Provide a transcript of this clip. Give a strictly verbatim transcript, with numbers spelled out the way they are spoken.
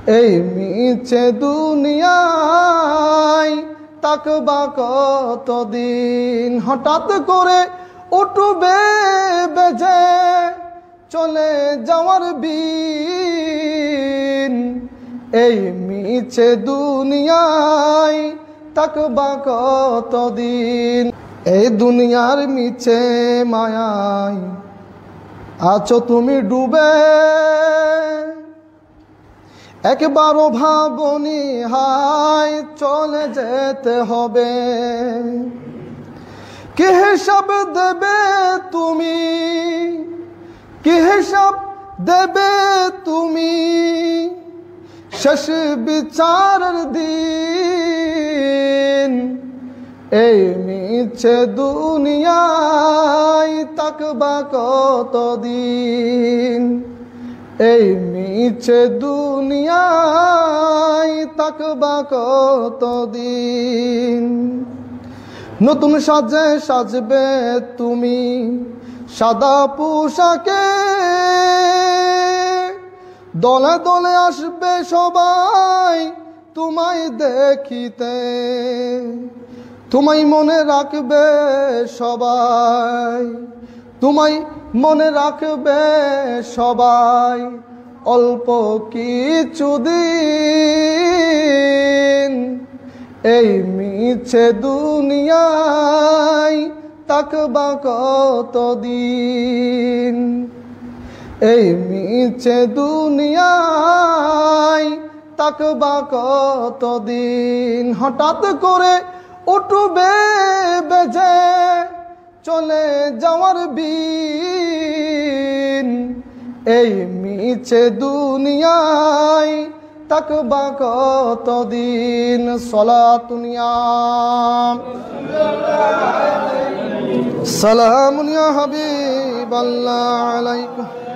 এই মিছে দুনিয়ায় তাকবা কতদিন, হঠাৎ করে উঠবে বেজে চলে যাওয়ার বিন। এই মিছে দুনিয়ায় তাকবা কতদিন, এই দুনিয়ার মিছে মায়ায় আছো তুমি ডুবে। একবারও ভাবনি হায় চলে যেতে হবে, কি হিসাব দেবে তুমি, কি হিসাব দেবে তুমি শেষ বিচারের দিন। এই মিছে দুনিয়ায় তাকবা কতদিন, এই মিছে দুনিয়ায় তাকবা কতদিন। নতুন সাজে সাজবে তুমি সাদা পোশাকে, দলে দলে আসবে সবাই তোমায় দেখিতে, তোমায় মনে রাখবে সবাই, তোমায় মনে রাখবে সবাই অল্প কিছুদিন। এই মিছে দুনিয়ায় তাকবা কতদিন, এই মিছে দুনিয়ায় তাকবা কতদিন। হঠাৎ করে উঠবে বেজে চলে যাওয়ার বিন। এই মিছে দুনিয়ায় তাকবা কতদিন। সলাতুনিয়া সালামুন ইয়া হাবিবাল্লাহ আলাইকুম।